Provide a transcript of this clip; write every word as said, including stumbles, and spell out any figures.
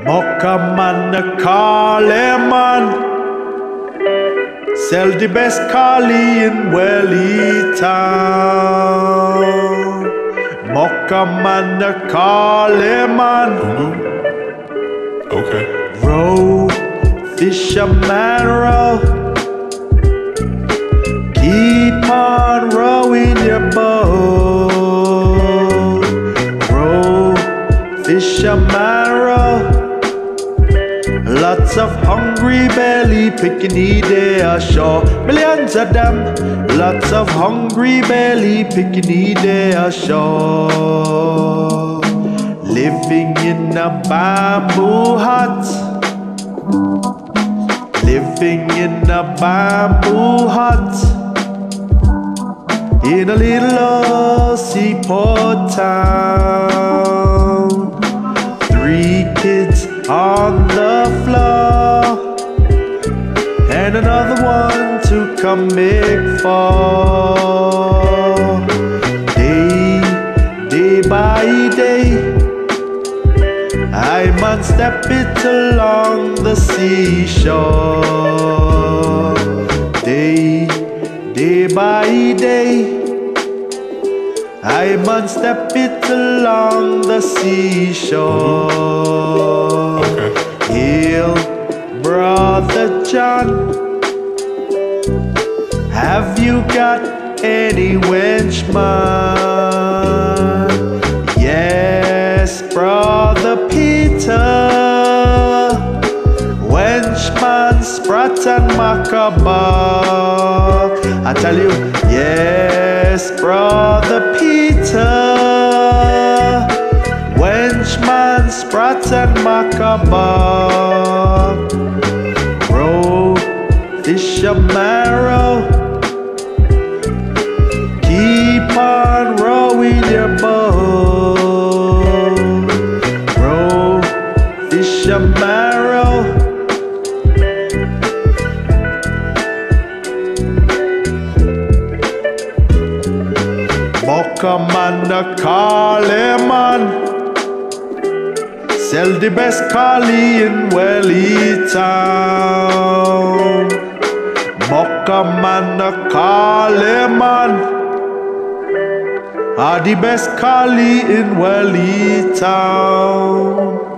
Mokaman the Collie Man, sell the best collie in Welly town. Mokaman the Collie Man, mm-hmm. Okay. Row, fisherman row, keep on rowing your boat. Row, fisherman row, lots of hungry belly pickney they ashore. Millions of them, lots of hungry belly pickney they ashore. Living in a bamboo hut, living in a bamboo hut, in a little old seaport town. Three kids on the floor, and another one to come make for. Day, day by day, I must step it along the seashore. Day, day by day, I must step it along the seashore. Okay. Hail, Brother John, have you got any Wenchman? Yes, Brother Peter, Wenchman, sprat and makaback. I tell you, yes, Brother Peter, Wenchman, sprat and makaback. Row, fisherman row, keep on rowing your boat. Row, fisherman row, Mokaman the Collie Man, sell the best collie in Welly town. Mokaman the Collie Man are the best collie in Welly town.